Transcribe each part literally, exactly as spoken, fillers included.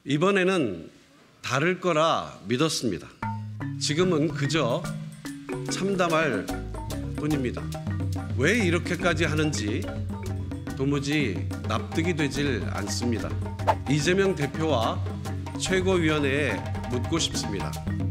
이번에는 다를 거라 믿었습니다. 지금은 그저 참담할 뿐입니다. 왜 이렇게까지 하는지 도무지 납득이 되질 않습니다. 이재명 대표와 최고위원회에 묻고 싶습니다.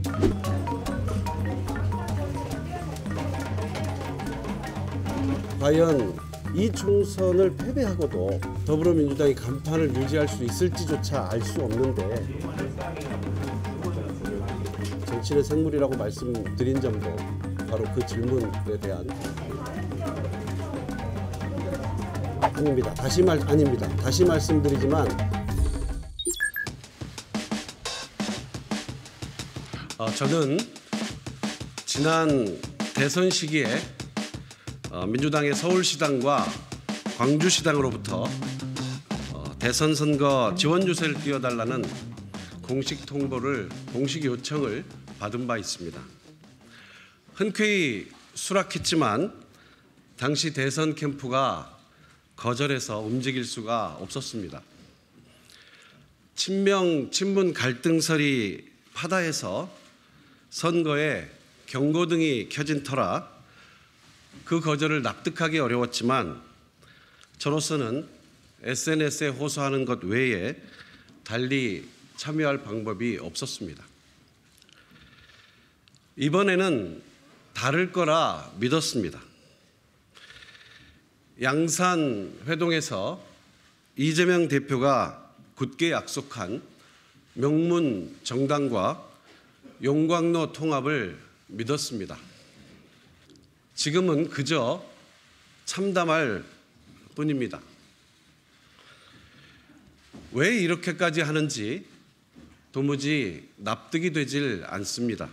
과연 이 총선을 패배하고도 더불어민주당이 간판을 유지할 수 있을지조차 알 수 없는데 정치는 생물이라고 말씀드린 점도 바로 그 질문에 대한 아닙니다. 다시 말 아닙니다. 다시 말씀드리지만 어, 저는 지난 대선 시기에 어, 민주당의 서울시당과 광주시당으로부터 어, 대선 선거 지원 유세를 띄워달라는 공식 통보를 공식 요청을 받은 바 있습니다. 흔쾌히 수락했지만 당시 대선 캠프가 거절해서 움직일 수가 없었습니다. 친명 친문 갈등설이 파다해서 선거에 경고등이 켜진 터라 그 거절을 납득하기 어려웠지만 저로서는 에스엔에스에 호소하는 것 외에 달리 참여할 방법이 없었습니다. 이번에는 다를 거라 믿었습니다. 양산 회동에서 이재명 대표가 굳게 약속한 명문 정당과 용광로 통합을 믿었습니다. 지금은 그저 참담할 뿐입니다. 왜 이렇게까지 하는지 도무지 납득이 되질 않습니다.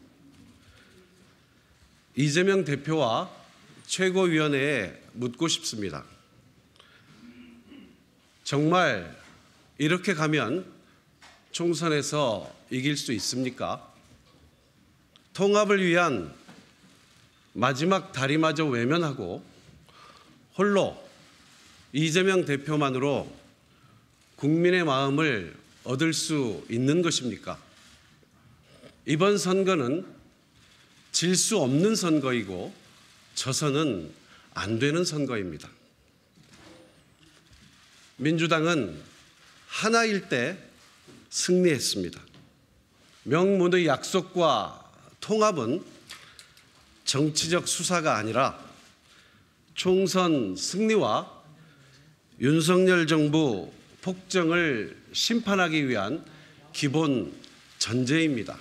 이재명 대표와 최고위원회에 묻고 싶습니다. 정말 이렇게 가면 총선에서 이길 수 있습니까? 통합을 위한 마지막 다리마저 외면하고 홀로 이재명 대표만으로 국민의 마음을 얻을 수 있는 것입니까? 이번 선거는 질 수 없는 선거이고 져서는 안 되는 선거입니다. 민주당은 하나일 때 승리했습니다. 명문의 약속과 통합은 정치적 수사가 아니라 총선 승리와 윤석열 정부 폭정을 심판하기 위한 기본 전제입니다.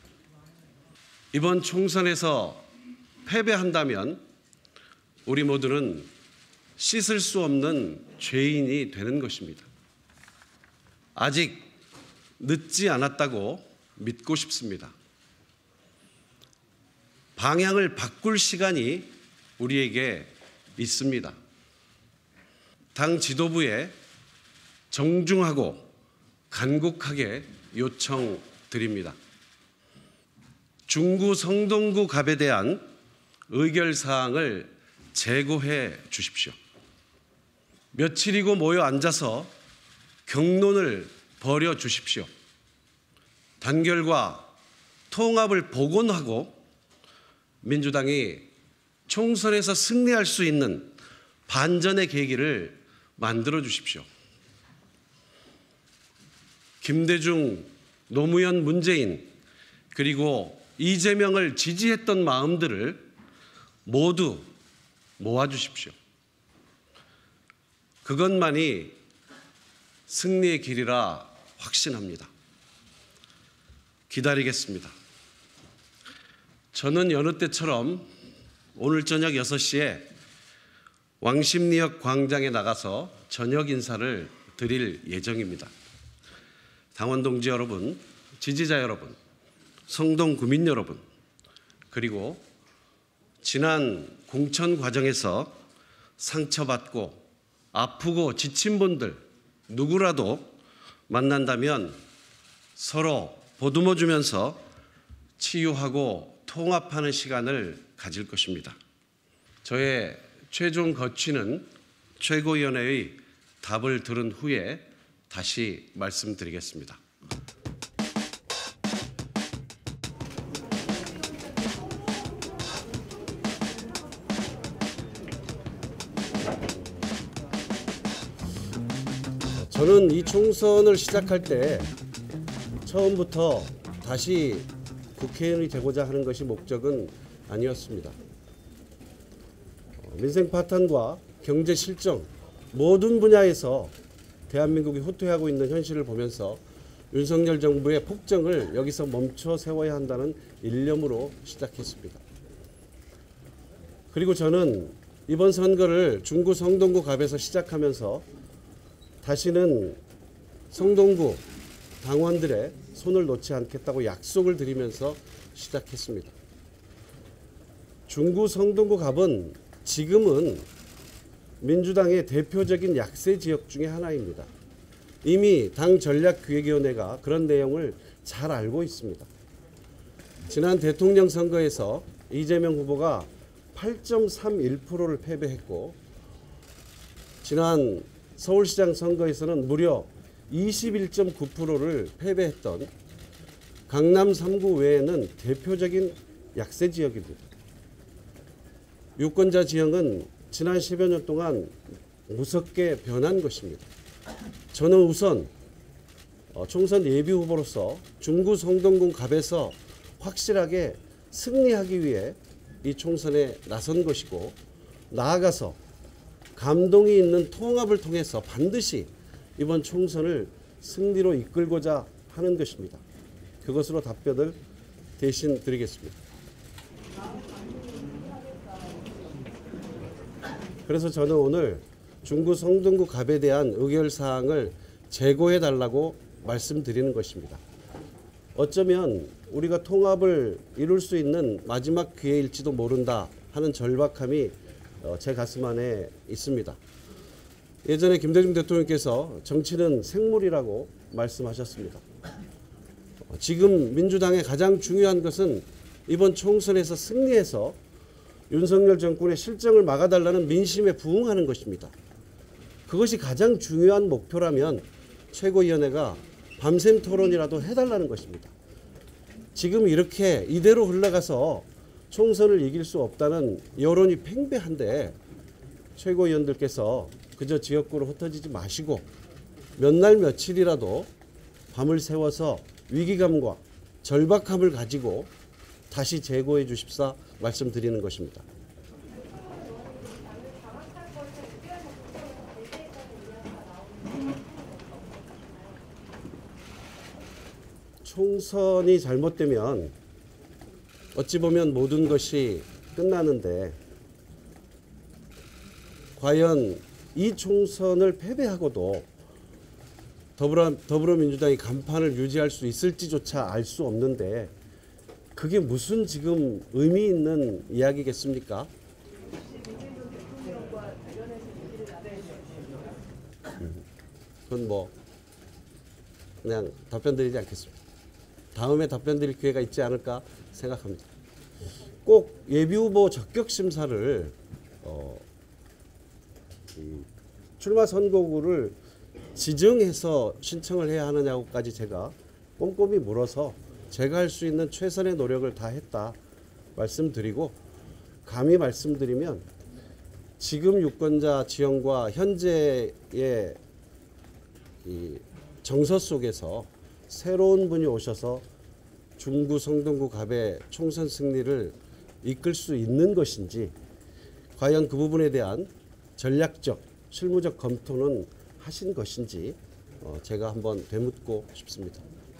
이번 총선에서 패배한다면 우리 모두는 씻을 수 없는 죄인이 되는 것입니다. 아직 늦지 않았다고 믿고 싶습니다. 방향을 바꿀 시간이 우리에게 있습니다. 당 지도부에 정중하고 간곡하게 요청드립니다. 중구 성동구 갑에 대한 의결사항을 제고해 주십시오. 며칠이고 모여 앉아서 경론을 벌여 주십시오. 단결과 통합을 복원하고 민주당이 총선에서 승리할 수 있는 반전의 계기를 만들어 주십시오. 김대중, 노무현, 문재인 그리고 이재명을 지지했던 마음들을 모두 모아주십시오. 그것만이 승리의 길이라 확신합니다. 기다리겠습니다. 저는 여느 때처럼 오늘 저녁 여섯 시에 왕십리역 광장에 나가서 저녁 인사를 드릴 예정입니다. 당원 동지 여러분, 지지자 여러분, 성동 구민 여러분, 그리고 지난 공천 과정에서 상처받고 아프고 지친 분들 누구라도 만난다면 서로 보듬어 주면서 치유하고 통합하는 시간을 가질 것입니다. 저의 최종 거취는 최고위원회의 답을 들은 후에 다시 말씀드리겠습니다. 저는 이 총선을 시작할 때 처음부터 다시 국회의원이 되고자 하는 것이 목적은 아니었습니다. 민생 파탄과 경제 실정 모든 분야에서 대한민국이 후퇴하고 있는 현실을 보면서 윤석열 정부의 폭정을 여기서 멈춰 세워야 한다는 일념으로 시작했습니다. 그리고 저는 이번 선거를 중구 성동구 갑에서 시작하면서 다시는 성동구 당원들의 손을 놓지 않겠다고 약속을 드리면서 시작했습니다. 중구 성동구 갑은 지금은 민주당의 대표적인 약세 지역 중에 하나입니다. 이미 당 전략기획위원회가 그런 내용을 잘 알고 있습니다. 지난 대통령 선거에서 이재명 후보가 팔 점 삼일 퍼센트를 패배했고 지난 서울시장 선거에서는 무려 이십일 점 구 퍼센트를 패배했던 강남 삼 구 외에는 대표적인 약세 지역입니다. 유권자 지형은 지난 십여 년 동안 무섭게 변한 것입니다. 저는 우선 총선 예비 후보로서 중구 성동구 갑에서 확실하게 승리하기 위해 이 총선에 나선 것이고 나아가서 감동이 있는 통합을 통해서 반드시 이번 총선을 승리로 이끌고자 하는 것입니다. 그것으로 답변을 대신 드리겠습니다. 그래서 저는 오늘 중구 성동구 갑에 대한 의결사항을 제고해 달라고 말씀드리는 것입니다. 어쩌면 우리가 통합을 이룰 수 있는 마지막 기회일지도 모른다 하는 절박함이 제 가슴 안에 있습니다. 예전에 김대중 대통령께서 정치는 생물이라고 말씀하셨습니다. 지금 민주당의 가장 중요한 것은 이번 총선에서 승리해서 윤석열 정권의 실정을 막아달라는 민심에 부응하는 것입니다. 그것이 가장 중요한 목표라면 최고위원회가 밤샘 토론이라도 해달라는 것입니다. 지금 이렇게 이대로 흘러가서 총선을 이길 수 없다는 여론이 팽배한데 최고위원들께서 그저 지역구로 흩어지지 마시고 몇 날 며칠이라도 밤을 새워서 위기감과 절박함을 가지고 다시 재고해 주십사 말씀드리는 것입니다. 총선이 잘못되면 어찌 보면 모든 것이 끝나는데 과연 이 총선을 패배하고도 더불어, 더불어민주당이 간판을 유지할 수 있을지조차 알 수 없는데 그게 무슨 지금 의미 있는 이야기겠습니까? 음, 그건 뭐 그냥 답변 드리지 않겠습니다. 다음에 답변 드릴 기회가 있지 않을까 생각합니다. 꼭 예비후보 적격심사를 어, 이 출마 선거구를 지정해서 신청을 해야 하느냐고까지 제가 꼼꼼히 물어서 제가 할 수 있는 최선의 노력을 다했다 말씀드리고 감히 말씀드리면 지금 유권자 지형과 현재의 이 정서 속에서 새로운 분이 오셔서 중구 성동구 갑의 총선 승리를 이끌 수 있는 것인지 과연 그 부분에 대한 전략적 실무적 검토는 하신 것인지 어 제가 한번 되묻고 싶습니다.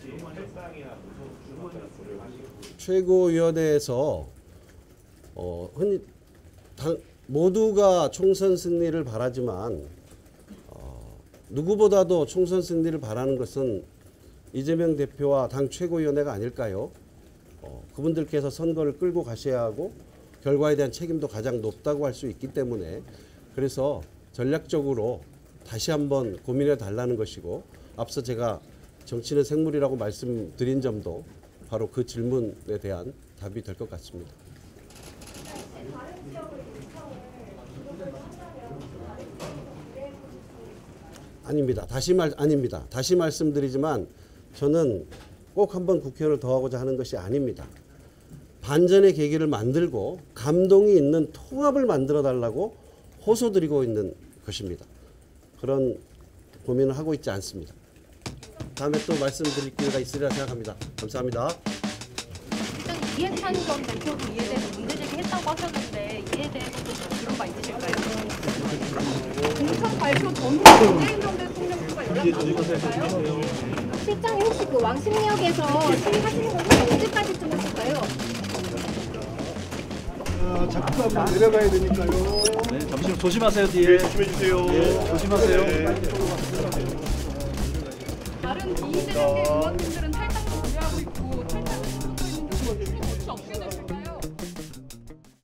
최고위원회에서 어 흔히 당, 모두가 총선 승리를 바라지만 어 누구보다도 총선 승리를 바라는 것은 이재명 대표와 당 최고위원회가 아닐까요? 어, 그분들께서 선거를 끌고 가셔야 하고 결과에 대한 책임도 가장 높다고 할 수 있기 때문에 그래서 전략적으로 다시 한번 고민해 달라는 것이고 앞서 제가 정치는 생물이라고 말씀드린 점도 바로 그 질문에 대한 답이 될 것 같습니다. 아닙니다. 다시 말 아닙니다. 다시 말씀드리지만 저는 꼭 한번 국회의원을 더 하고자 하는 것이 아닙니다. 반전의 계기를 만들고 감동이 있는 통합을 만들어 달라고 호소드리고 있는 것입니다. 그런 고민을 하고 있지 않습니다. 다음에 또 말씀드릴 기회가 있으리라 생각합니다. 감사합니다. 일단 이해찬 전 대표도 이에 대해서 문제제기했다고 하셨는데 이에 대해서도 그런 바 있으실까요? 공천 발표 전후 문재인 전 대통령과 연락하셨을까요? 실장님 혹시 그 왕십리역에서 시위하시는 건 언제까지쯤 하실까요? 아, 자꾸 한번 내려가야 되니까요. 네, 잠시만 조심하세요 뒤에. 조심해 주세요. 네, 조심하세요. 네. 다른 비이재명계 의원님들은